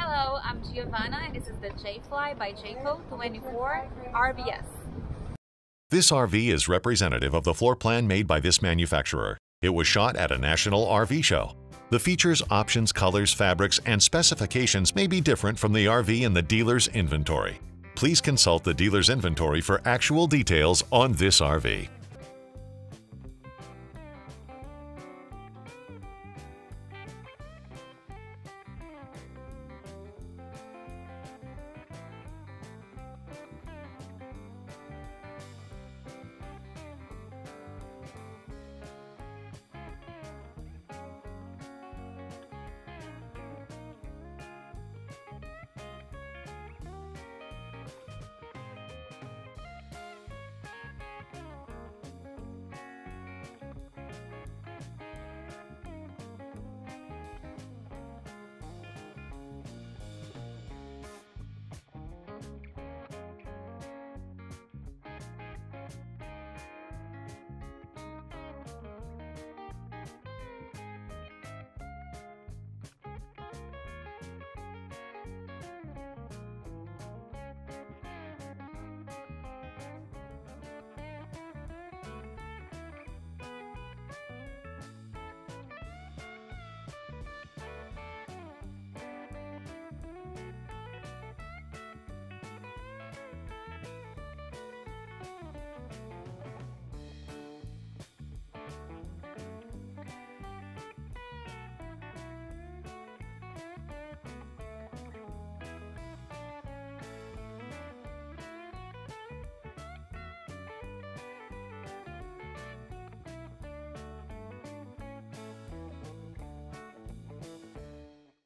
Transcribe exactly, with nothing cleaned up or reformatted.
Hello, I'm Giovanna and this is the J-Fly by Jayco twenty-four R B S. This R V is representative of the floor plan made by this manufacturer. It was shot at a national R V show. The features, options, colors, fabrics, and specifications may be different from the R V in the dealer's inventory. Please consult the dealer's inventory for actual details on this R V.